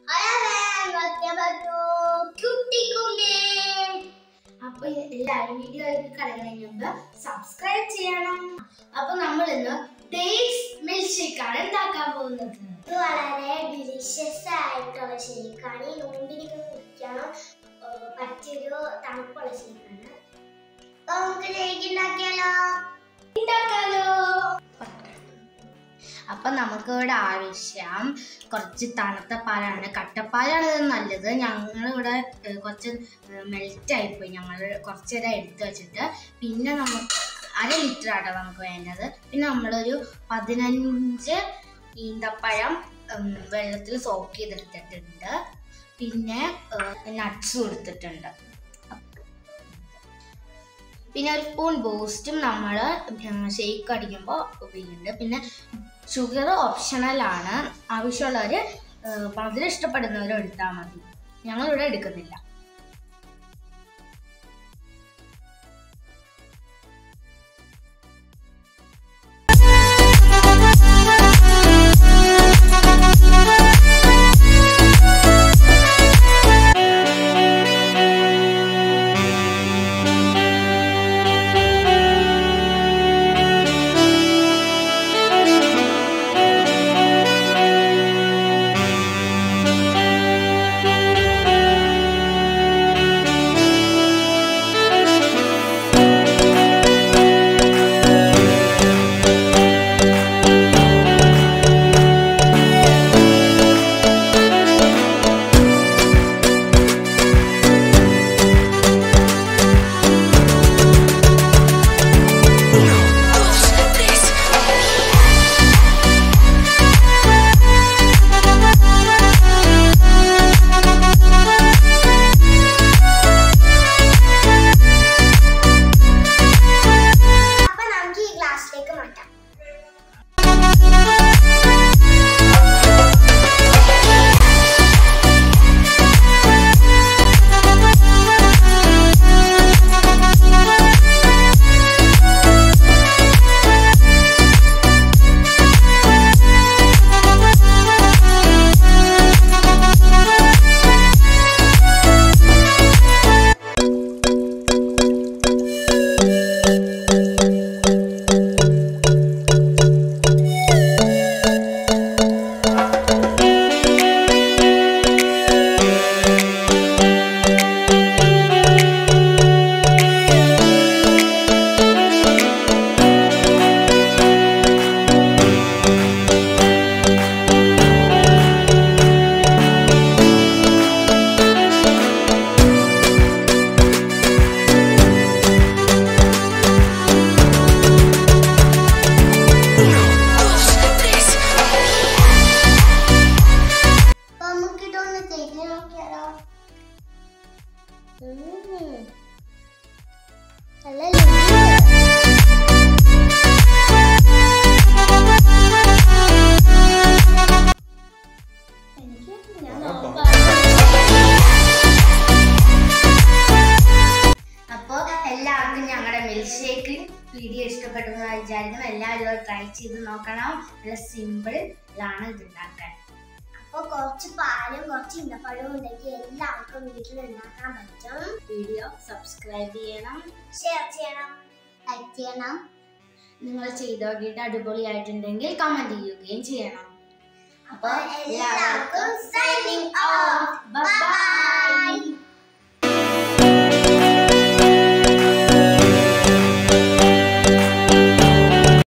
അപ്പോൾ എല്ലാവരും വീഡിയോയിലേക്ക് കടക്കുന്നതിന് സബ്സ്ക്രൈബ് ചെയ്യണം. അപ്പോൾ നമ്മൾ ഇന്ന് ഡേറ്റ്സ് മിൽക്ക് ഷേക്ക് ആണ് ഉണ്ടാക്കാൻ പോകുന്നത്. ഇത് വളരെ ഡിലീഷ്യസ് ആയിട്ടുള്ള ഷേക്കാണ്. നോമ്പിനൊക്കെ കുടിക്കണം പറ്റിയൊരു തണുപ്പുള്ള ഷേക്കാണ്. അപ്പോൾ നമുക്ക് ഷേക്ക് ഉണ്ടാക്കാലോ. അപ്പം നമുക്ക് ഇവിടെ ആവശ്യം കുറച്ച് തണുത്ത പാലാണ്. കട്ടപ്പാലാണ് നല്ലത്. ഞങ്ങളിവിടെ കുറച്ച് മെൽറ്റായിപ്പോയി. ഞങ്ങൾ കുറച്ച് നേരം എടുത്ത് വെച്ചിട്ട് പിന്നെ നമുക്ക് 1/2 ലിറ്റർ ആട്ടോ നമുക്ക് വേണ്ടത്. പിന്നെ നമ്മളൊരു 15 ഈന്തപ്പഴം വെള്ളത്തിൽ സോക്ക് ചെയ്തെടുത്തിട്ടുണ്ട്. പിന്നെ നട്ട്സും എടുത്തിട്ടുണ്ട്. പിന്നെ ഒരു സ്പൂൺ ബൂസ്റ്റും നമ്മൾ ഷേക്ക് അടിക്കുമ്പോൾ ഉപയോഗിക്കുന്നുണ്ട്. പിന്നെ ഷുഗർ ഓപ്ഷണലാണ്. ആവശ്യമുള്ളവർ മധുരം ഇഷ്ടപ്പെടുന്നവരും എടുത്താൽ മതി. ഞങ്ങളിവിടെ എടുക്കുന്നില്ല. അപ്പോൾ എല്ലാവർക്കും ഞങ്ങളുടെ മിൽക്ക് ഷേക്ക് വീഡിയോ ഇഷ്ടപ്പെട്ടെന്ന് വിചാരിക്കുന്നു. എല്ലാവരും ട്രൈ ചെയ്ത് നോക്കണം. നല്ല സിമ്പിളാണ് ഇത് ഉണ്ടാക്കാൻ. അപ്പോൾ കുറച്ച് പാലും കുറച്ച് ഈന്തപ്പഴവും ഉണ്ടെങ്കിൽ എല്ലാവർക്കും വീട്ടിൽ ഉണ്ടാക്കാൻ പറ്റും. വീഡിയോ സബ്സ്ക്രൈബ് ചെയ്യണം, ഷെയർ ചെയ്യണം, ലൈക്ക് ചെയ്യണം. നിങ്ങൾ ചെയ്ത് നോക്കിയിട്ട് അടിപൊളിയായിട്ടുണ്ടെങ്കിൽ കമന്റ് ചെയ്യുകയും ചെയ്യണം. അപ്പോൾ എല്ലാവർക്കും സൈനിങ്